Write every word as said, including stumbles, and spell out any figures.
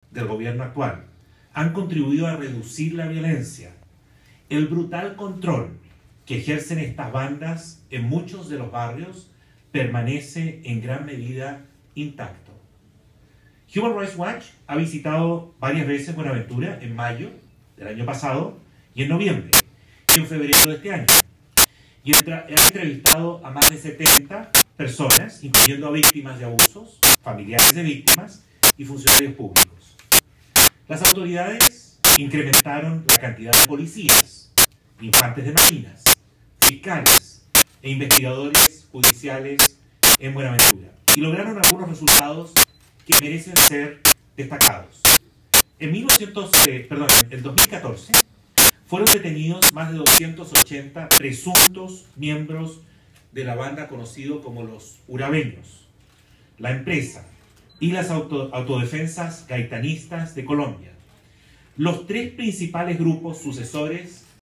del gobierno actual han contribuido a reducir la violencia, el brutal control que ejercen estas bandas en muchos de los barrios permanece en gran medida intacto. Human Rights Watch ha visitado varias veces Buenaventura en mayo del año pasado y en noviembre y en febrero de este año. Y ha entrevistado a más de setenta personas, incluyendo a víctimas de abusos, familiares de víctimas y funcionarios públicos. Las autoridades incrementaron la cantidad de policías, infantes de marinas, fiscales e investigadores judiciales en Buenaventura y lograron algunos resultados que merecen ser destacados. En, mil novecientos, eh, perdón, en el dos mil catorce fueron detenidos más de doscientos ochenta presuntos miembros de la banda conocido como los Urabeños, la empresa y las auto, autodefensas gaitanistas de Colombia, los tres principales grupos sucesores